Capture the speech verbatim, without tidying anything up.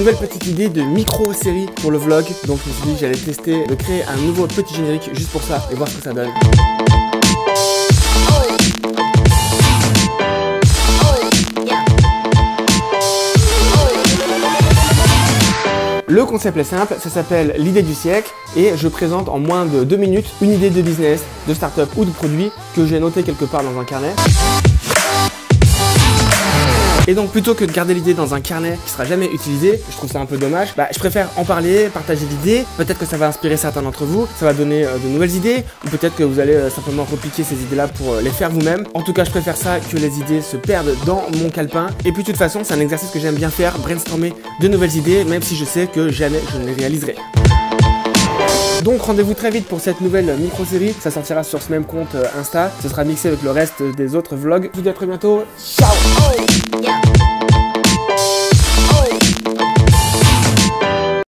nouvelle petite idée de micro-série pour le vlog. Donc je me suis dit que j'allais tester de créer un nouveau petit générique juste pour ça et voir ce que ça donne. Le concept est simple, ça s'appelle l'idée du siècle et je présente en moins de deux minutes une idée de business, de start-up ou de produit que j'ai noté quelque part dans un carnet. Et donc plutôt que de garder l'idée dans un carnet qui sera jamais utilisé, je trouve ça un peu dommage, bah, je préfère en parler, partager l'idée, peut-être que ça va inspirer certains d'entre vous, ça va donner euh, de nouvelles idées, ou peut-être que vous allez euh, simplement repliquer ces idées-là pour euh, les faire vous-même. En tout cas, je préfère ça que les idées se perdent dans mon calepin. Et puis de toute façon, c'est un exercice que j'aime bien faire, brainstormer de nouvelles idées, même si je sais que jamais je ne les réaliserai. Donc rendez-vous très vite pour cette nouvelle micro-série, ça sortira sur ce même compte euh, Insta, ce sera mixé avec le reste des autres vlogs. Je vous dis à très bientôt, ciao.